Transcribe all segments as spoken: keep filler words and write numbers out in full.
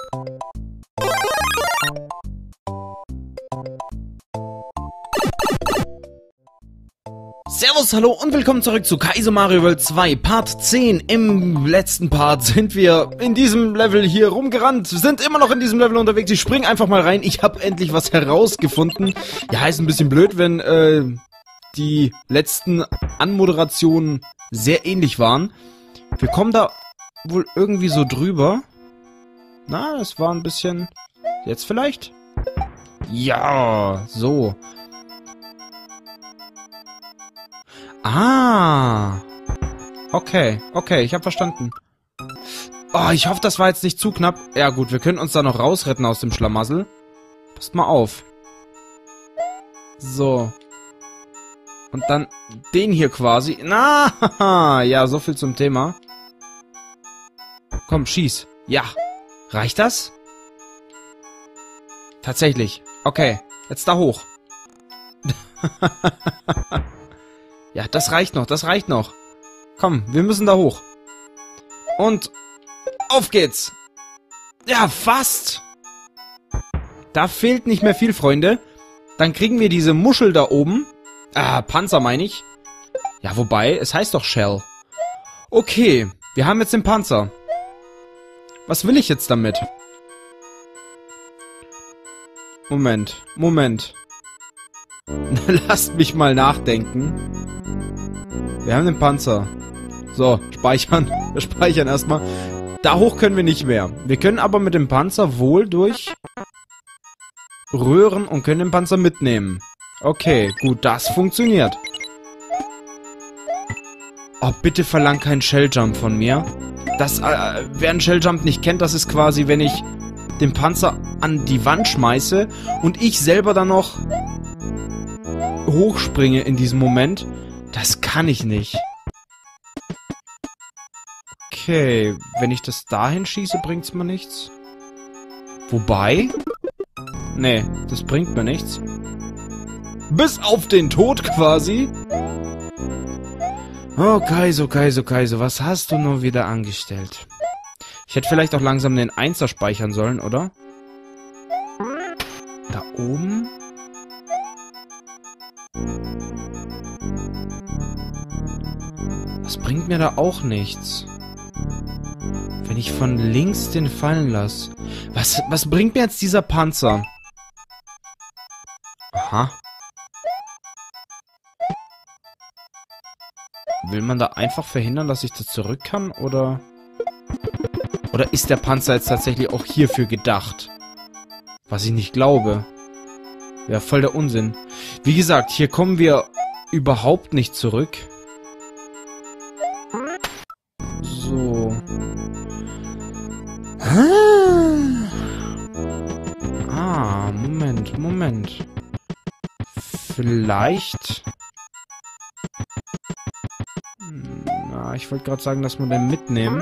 Servus, hallo und willkommen zurück zu Kaizo Mario World zwei, Part zehn. Im letzten Part sind wir in diesem Level hier rumgerannt, sind immer noch in diesem Level unterwegs. Ich spring einfach mal rein, ich habe endlich was herausgefunden. Ja, ist ein bisschen blöd, wenn äh, die letzten Anmoderationen sehr ähnlich waren. Wir kommen da wohl irgendwie so drüber. Na, es war ein bisschen... Jetzt vielleicht? Ja, so. Ah. Okay, okay, ich habe verstanden. Oh, ich hoffe, das war jetzt nicht zu knapp. Ja gut, wir können uns da noch rausretten aus dem Schlamassel. Passt mal auf. So. Und dann den hier quasi. Na, ja, so viel zum Thema. Komm, schieß. Ja. Reicht das? Tatsächlich. Okay, jetzt da hoch. Ja, das reicht noch, das reicht noch. Komm, wir müssen da hoch. Und auf geht's. Ja, fast. Da fehlt nicht mehr viel, Freunde. Dann kriegen wir diese Muschel da oben. Ah, Panzer meine ich. Ja, wobei, es heißt doch Shell. Okay, wir haben jetzt den Panzer. Was will ich jetzt damit? Moment, Moment. Lasst mich mal nachdenken. Wir haben den Panzer. So, speichern. Wir speichern erstmal. Da hoch können wir nicht mehr. Wir können aber mit dem Panzer wohl durch Röhren und können den Panzer mitnehmen. Okay, gut, das funktioniert. Oh, bitte verlang keinen Shelljump von mir. Das, äh, wer einen Shelljump nicht kennt, das ist quasi, wenn ich den Panzer an die Wand schmeiße und ich selber dann noch hochspringe in diesem Moment. Das kann ich nicht. Okay, wenn ich das dahin schieße, bringt's mir nichts. Wobei? Nee, das bringt mir nichts. Bis auf den Tod quasi. Oh, Kaizo, Kaizo, Kaizo, was hast du nur wieder angestellt? Ich hätte vielleicht auch langsam den Einser speichern sollen, oder? Da oben? Das bringt mir da auch nichts. Wenn ich von links den fallen lasse. Was, was bringt mir jetzt dieser Panzer? Aha. Will man da einfach verhindern, dass ich das zurück kann, oder... Oder ist der Panzer jetzt tatsächlich auch hierfür gedacht? Was ich nicht glaube. Ja, voll der Unsinn. Wie gesagt, hier kommen wir überhaupt nicht zurück. So. Ah, Moment, Moment. Vielleicht... Na, ich wollte gerade sagen, dass wir den mitnehmen.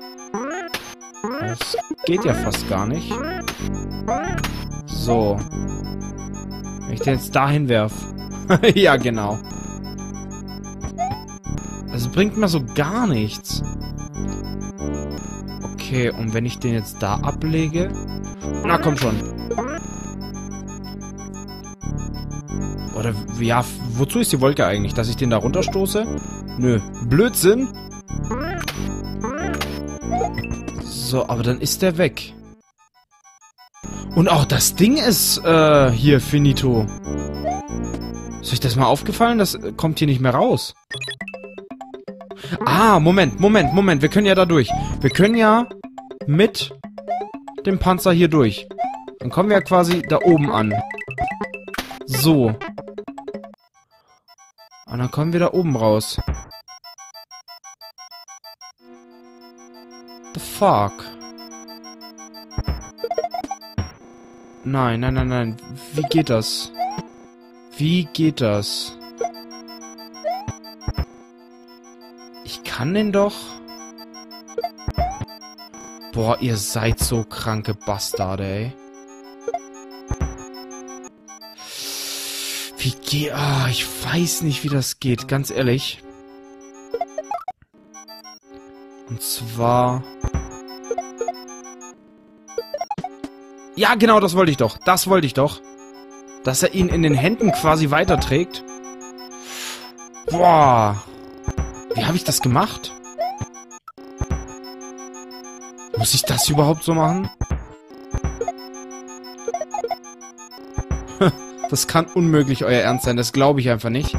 Das geht ja fast gar nicht. So. Wenn ich den jetzt dahin werfe. Ja, genau. Das bringt mir so gar nichts. Okay, und wenn ich den jetzt da ablege... Na, komm schon. Oder, ja, wozu ist die Wolke eigentlich? Dass ich den da runterstoße? Nö. Blödsinn. So, aber dann ist der weg. Und auch das Ding ist, äh, hier, finito. Ist euch das mal aufgefallen? Das kommt hier nicht mehr raus. Ah, Moment, Moment, Moment. Wir können ja da durch. Wir können ja mit dem Panzer hier durch. Dann kommen wir ja quasi da oben an. So. Und dann kommen wir da oben raus. The fuck? Nein, nein, nein, nein. Wie geht das? Wie geht das? Ich kann den doch... Boah, ihr seid so kranke Bastarde, ey. Wie geht... Ah, ich weiß nicht, wie das geht, ganz ehrlich. Und zwar... Ja, genau, das wollte ich doch. Das wollte ich doch. Dass er ihn in den Händen quasi weiterträgt. Boah. Wie habe ich das gemacht? Muss ich das überhaupt so machen? Das kann unmöglich euer Ernst sein. Das glaube ich einfach nicht.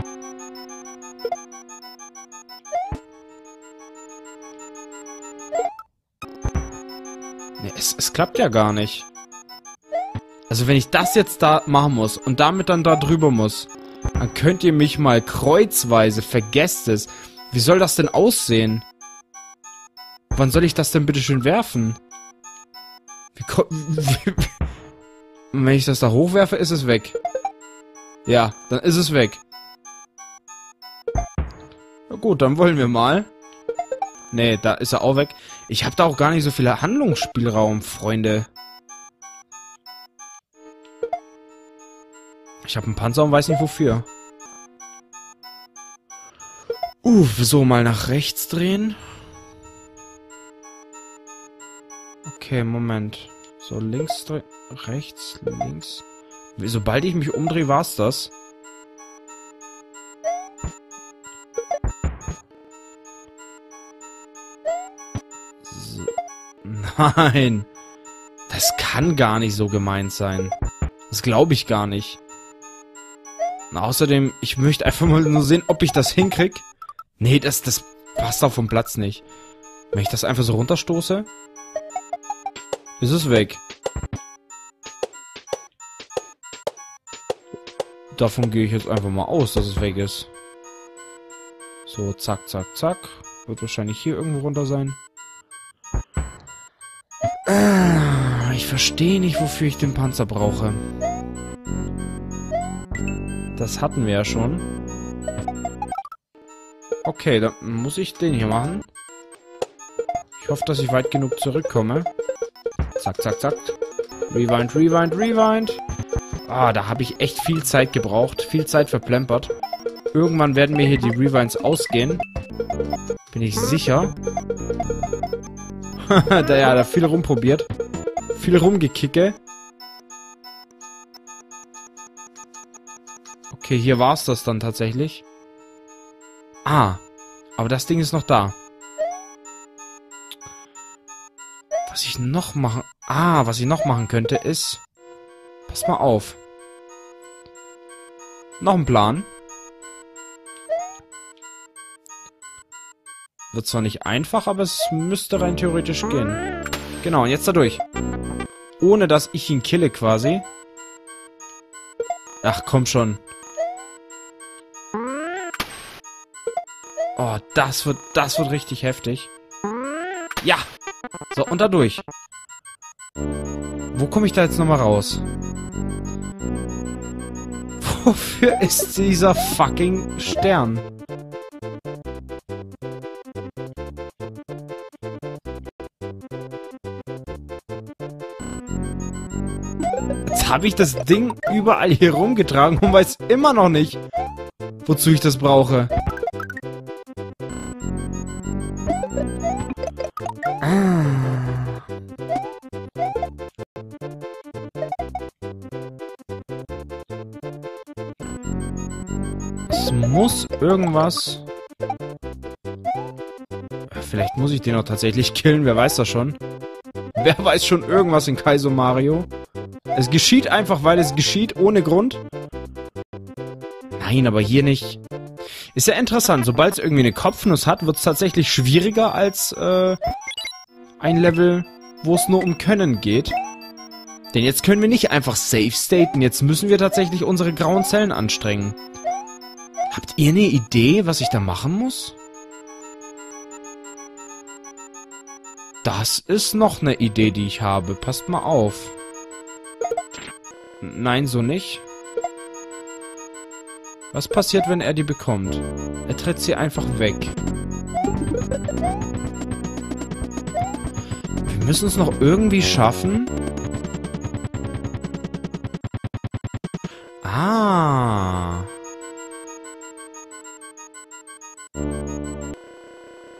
Nee, es, es klappt ja gar nicht. Also wenn ich das jetzt da machen muss und damit dann da drüber muss, dann könnt ihr mich mal kreuzweise, vergesst es. Wie soll das denn aussehen? Wann soll ich das denn bitte schön werfen? Wie, wie, wenn ich das da hochwerfe, ist es weg. Ja, dann ist es weg. Na gut, dann wollen wir mal. Nee, da ist er auch weg. Ich habe da auch gar nicht so viel Handlungsspielraum, Freunde. Ich habe einen Panzer und weiß nicht wofür. Uh, so, mal nach rechts drehen. Okay, Moment. So, links drehen. Rechts, links. Sobald ich mich umdrehe, war's das. So. Nein. Das kann gar nicht so gemeint sein. Das glaube ich gar nicht. Und außerdem, ich möchte einfach mal nur sehen, ob ich das hinkrieg. Nee, das, das passt auf vom Platz nicht. Wenn ich das einfach so runterstoße, ist es weg. Davon gehe ich jetzt einfach mal aus, dass es weg ist. So, zack, zack, zack. Wird wahrscheinlich hier irgendwo runter sein. Ah, ich verstehe nicht, wofür ich den Panzer brauche. Das hatten wir ja schon. Okay, dann muss ich den hier machen. Ich hoffe, dass ich weit genug zurückkomme. Zack, zack, zack. Rewind, rewind, rewind. Ah, da habe ich echt viel Zeit gebraucht. Viel Zeit verplempert. Irgendwann werden mir hier die Rewinds ausgehen. Bin ich sicher. da ja, da viel rumprobiert. Viel rumgekicke. Okay, hier war es das dann tatsächlich. Ah, aber das Ding ist noch da. Was ich noch machen... Ah, was ich noch machen könnte ist... Pass mal auf. Noch ein Plan. Wird zwar nicht einfach, aber es müsste rein theoretisch gehen. Genau, und jetzt dadurch. Ohne dass ich ihn kille quasi. Ach, komm schon. Oh, das wird, das wird richtig heftig. Ja! So, und dadurch. Wo komme ich da jetzt nochmal raus? Wofür ist dieser fucking Stern? Jetzt habe ich das Ding überall hier rumgetragen und weiß immer noch nicht, wozu ich das brauche. Ah. Es muss irgendwas... Vielleicht muss ich den auch tatsächlich killen, wer weiß das schon. Wer weiß schon irgendwas in Kaizo Mario? Es geschieht einfach, weil es geschieht, ohne Grund. Nein, aber hier nicht. Ist ja interessant, sobald es irgendwie eine Kopfnuss hat, wird es tatsächlich schwieriger als äh, ein Level, wo es nur um Können geht. Denn jetzt können wir nicht einfach safe staten, jetzt müssen wir tatsächlich unsere grauen Zellen anstrengen. Habt ihr eine Idee, was ich da machen muss? Das ist noch eine Idee, die ich habe. Passt mal auf. Nein, so nicht. Was passiert, wenn er die bekommt? Er tritt sie einfach weg. Wir müssen es noch irgendwie schaffen. Ah.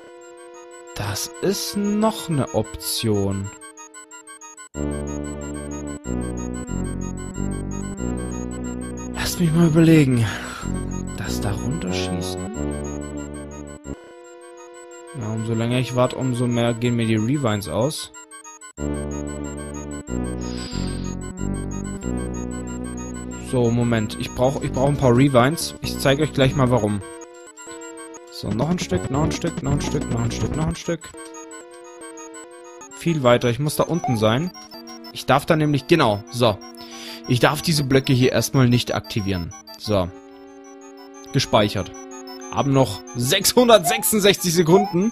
Das ist noch eine Option. mich mal überlegen. Das da runterschießen? Ja, umso länger ich warte, umso mehr gehen mir die Rewinds aus. So, Moment. Ich brauche ich brauch ein paar Rewinds. Ich zeige euch gleich mal, warum. So, noch ein Stück, noch ein Stück, noch ein Stück, noch ein Stück, noch ein Stück. Viel weiter. Ich muss da unten sein. Ich darf da nämlich... Genau, so. Ich darf diese Blöcke hier erstmal nicht aktivieren. So. Gespeichert. Haben noch sechshundertsechsundsechzig Sekunden.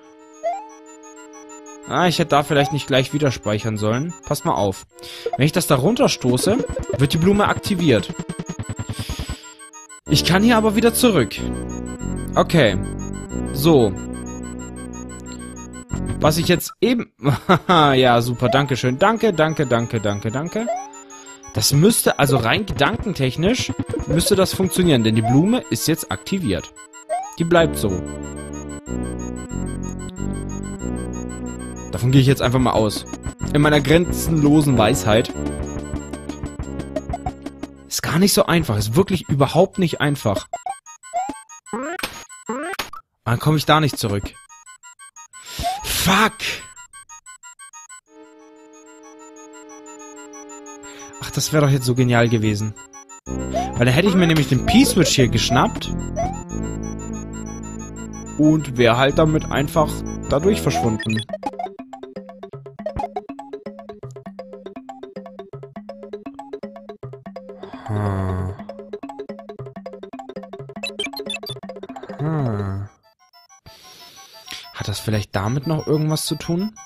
Ah, ich hätte da vielleicht nicht gleich wieder speichern sollen. Passt mal auf. Wenn ich das da runterstoße, wird die Blume aktiviert. Ich kann hier aber wieder zurück. Okay. So. Was ich jetzt eben... ja, super, dankeschön. Danke, danke, danke, danke, danke. Das müsste, also rein gedankentechnisch, müsste das funktionieren, denn die Blume ist jetzt aktiviert. Die bleibt so. Davon gehe ich jetzt einfach mal aus. In meiner grenzenlosen Weisheit. Ist gar nicht so einfach. Ist wirklich überhaupt nicht einfach. Dann komme ich da nicht zurück. Fuck! Ach, das wäre doch jetzt so genial gewesen. Weil dann hätte ich mir nämlich den P-Switch hier geschnappt. Und wäre halt damit einfach dadurch verschwunden. Hm. Hm. Hat das vielleicht damit noch irgendwas zu tun?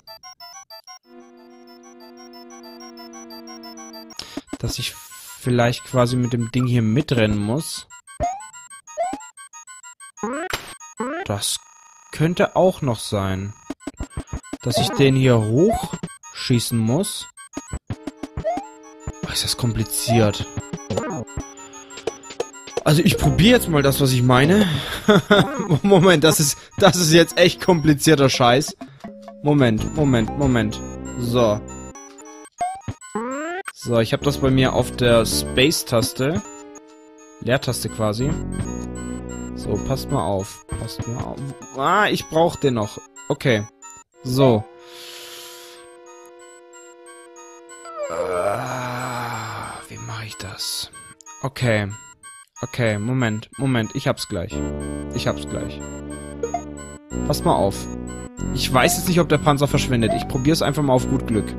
Dass ich vielleicht quasi mit dem Ding hier mitrennen muss? Das könnte auch noch sein. Dass ich den hier hochschießen muss. Oh, ist das kompliziert. Also ich probiere jetzt mal das, was ich meine. Moment, das ist, das ist jetzt echt komplizierter Scheiß. Moment, Moment, Moment. So. So, ich habe das bei mir auf der Space-Taste. Leertaste quasi. So, passt mal auf. Passt mal auf. Ah, ich brauche den noch. Okay. So. Ah, wie mache ich das? Okay. Okay, Moment, Moment. Ich hab's gleich. Ich hab's gleich. Passt mal auf. Ich weiß jetzt nicht, ob der Panzer verschwindet. Ich probiere es einfach mal auf gut Glück.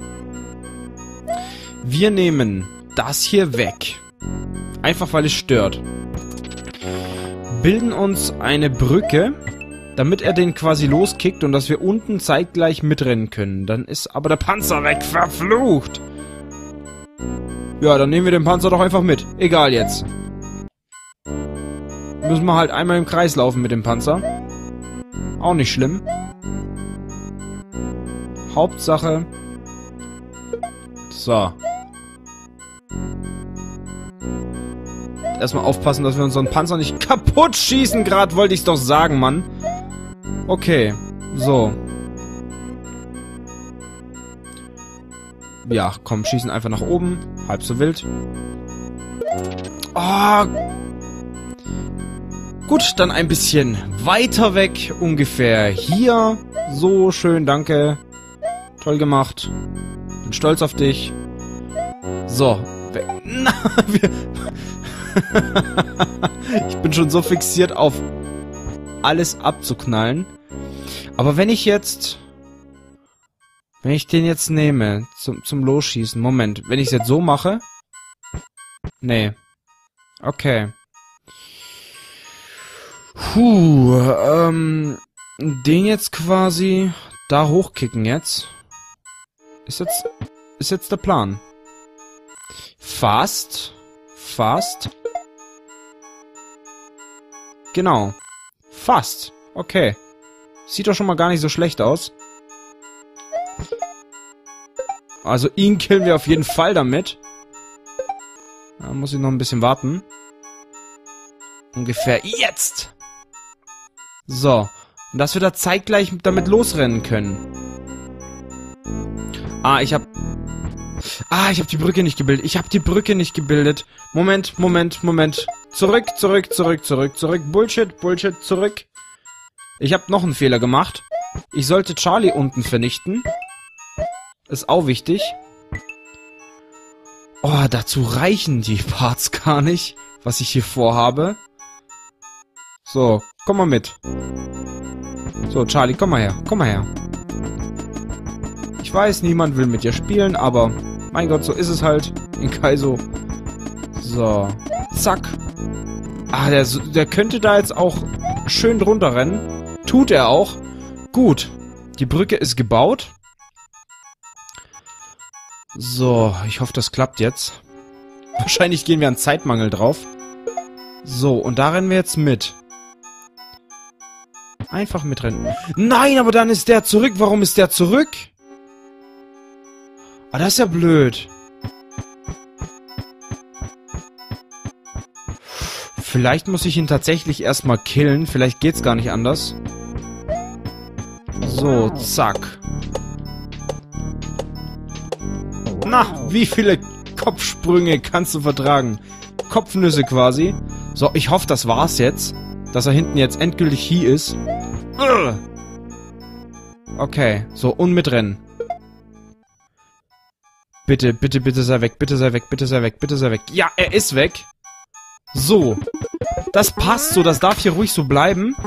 Wir nehmen das hier weg. Einfach, weil es stört. Bilden uns eine Brücke, damit er den quasi loskickt und dass wir unten zeitgleich mitrennen können. Dann ist aber der Panzer weg. Verflucht! Ja, dann nehmen wir den Panzer doch einfach mit. Egal jetzt. Müssen wir halt einmal im Kreis laufen mit dem Panzer. Auch nicht schlimm. Hauptsache... So. Erstmal aufpassen, dass wir unseren Panzer nicht kaputt schießen. Gerade wollte ich es doch sagen, Mann. Okay. So. Ja, komm, schießen einfach nach oben. Halb so wild. Oh. Gut, dann ein bisschen weiter weg. Ungefähr hier. So, schön, danke. Toll gemacht. Bin stolz auf dich. So. Na, wir... Ich bin schon so fixiert auf alles abzuknallen. Aber wenn ich jetzt... Wenn ich den jetzt nehme zum, zum Losschießen... Moment, wenn ich es jetzt so mache... Nee. Okay. Puh, ähm... Den jetzt quasi da hochkicken jetzt. Ist jetzt... Ist jetzt der Plan. Fast... Fast. Genau. Fast. Okay. Sieht doch schon mal gar nicht so schlecht aus. Also ihn killen wir auf jeden Fall damit. Da muss ich noch ein bisschen warten. Ungefähr jetzt. So. Und dass wir da zeitgleich damit losrennen können. Ah, ich hab... Ah, ich habe die Brücke nicht gebildet. Ich habe die Brücke nicht gebildet. Moment, Moment, Moment. Zurück, zurück, zurück, zurück, zurück. Bullshit, Bullshit, zurück. Ich habe noch einen Fehler gemacht. Ich sollte Charlie unten vernichten. Ist auch wichtig. Oh, dazu reichen die Parts gar nicht, was ich hier vorhabe. So, komm mal mit. So, Charlie, komm mal her. Komm mal her. Ich weiß, niemand will mit dir spielen, aber mein Gott, so ist es halt in Kaizo. So, zack. Ah, der, der könnte da jetzt auch schön drunter rennen. Tut er auch. Gut. Die Brücke ist gebaut. So, ich hoffe, das klappt jetzt. Wahrscheinlich gehen wir an Zeitmangel drauf. So, und da rennen wir jetzt mit. Einfach mitrennen. Nein, aber dann ist der zurück. Warum ist der zurück? Ah, das ist ja blöd. Vielleicht muss ich ihn tatsächlich erstmal killen. Vielleicht geht's gar nicht anders. So, zack. Na, wie viele Kopfsprünge kannst du vertragen? Kopfnüsse quasi. So, ich hoffe, das war's jetzt. Dass er hinten jetzt endgültig hier ist. Okay, so, und mitrennen. Bitte, bitte, bitte sei weg, bitte sei weg, bitte sei weg, bitte sei weg. Ja, er ist weg. So. Das passt so, das darf hier ruhig so bleiben.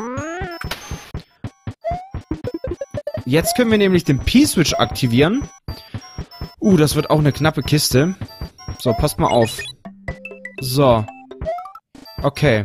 Jetzt können wir nämlich den P-Switch aktivieren. Uh, das wird auch eine knappe Kiste. So, passt mal auf. So. Okay.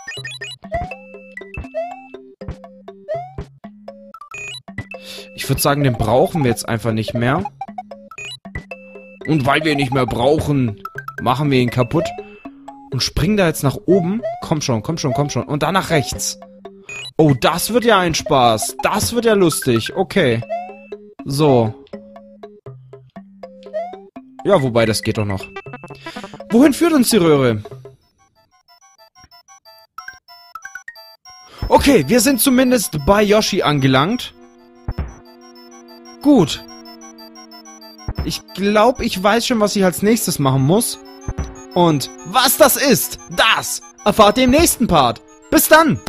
Ich würde sagen, den brauchen wir jetzt einfach nicht mehr. Und weil wir ihn nicht mehr brauchen, machen wir ihn kaputt. Und springen da jetzt nach oben. Komm schon, komm schon, komm schon. Und dann nach rechts. Oh, das wird ja ein Spaß. Das wird ja lustig. Okay. So. Ja, wobei, das geht doch noch. Wohin führt uns die Röhre? Okay, wir sind zumindest bei Yoshi angelangt. Gut. Ich glaube, ich weiß schon, was ich als nächstes machen muss. Und was das ist, das erfahrt ihr im nächsten Part. Bis dann!